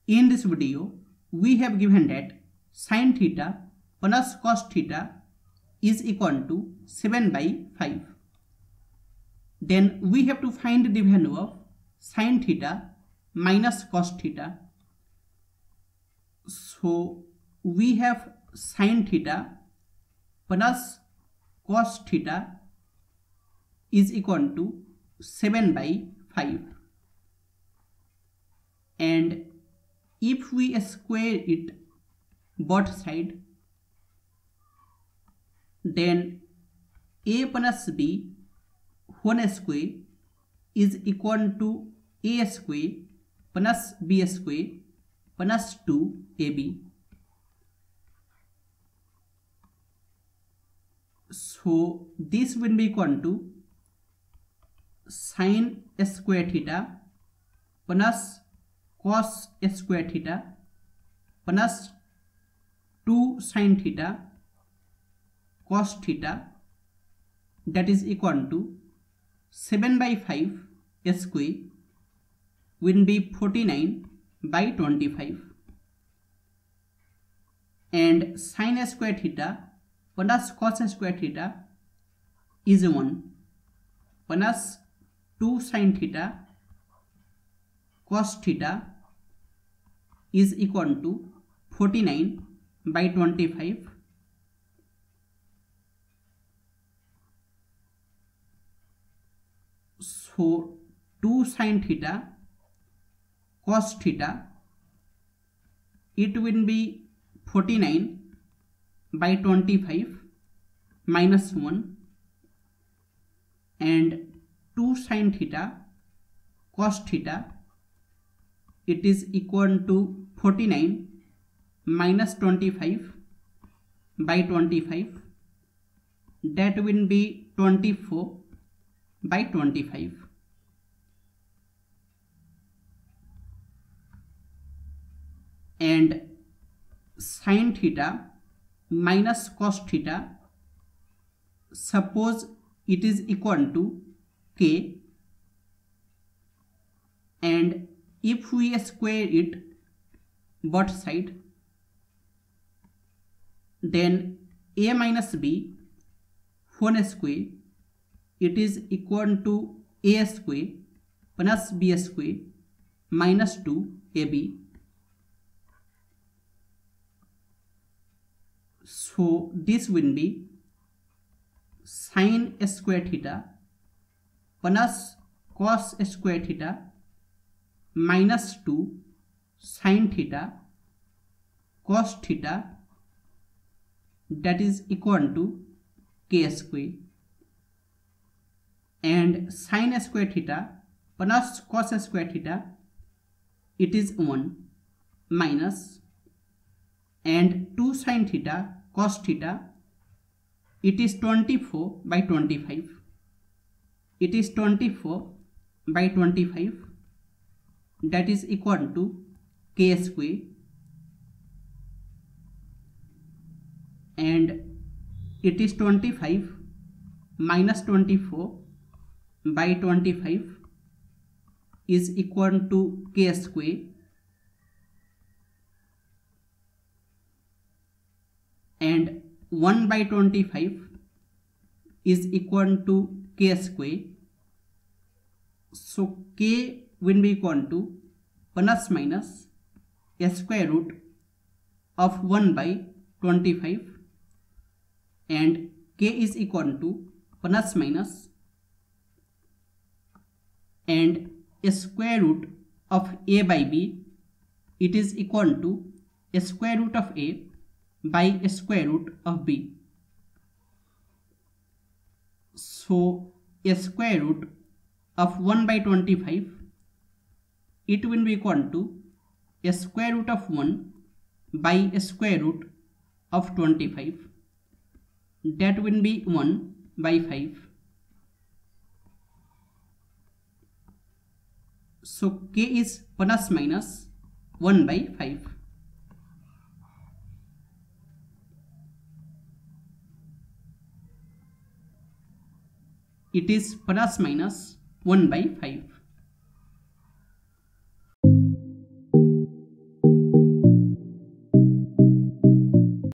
In this video, we have given that sin theta plus cos theta is equal to 7/5. Then we have to find the value of sin theta minus cos theta. So we have sin theta plus cos theta is equal to 7/5. And if we square it both sides, then a plus b whole square is equal to a square plus b square plus 2ab. So this will be equal to sin square theta plus cos square theta plus 2 sin theta cos theta, that is equal to 7/5 square will be 49/25, and sin square theta plus cos square theta is 1 plus 2 sin theta cos theta is equal to 49/25. So 2 sin theta cos theta, it will be 49/25 minus 1, and 2 sin theta cos theta, it is equal to 49 minus 25/25, that will be 24/25. And sin theta minus cos theta, suppose it is equal to k, and if we square it both sides, then a minus b whole square, it is equal to a square plus b square minus 2ab. So this will be sin square theta plus cos square theta minus 2 sin theta cos theta, that is equal to k square, and sin square theta plus cos square theta, it is 1 minus, and 2 sin theta cos theta, it is 24/25. It is 24/25, that is equal to k square, and it is 25 minus 24/25 is equal to k square, and 1/25 is equal to k square. So k will be equal to plus minus square root of 1/25, and k is equal to plus minus and square root of a by b, it is equal to square root of a by square root of b. So square root of 1/25, it will be equal to square root of 1 by square root of 25, that will be 1/5. So k is plus minus 1/5. It is plus minus 1/5.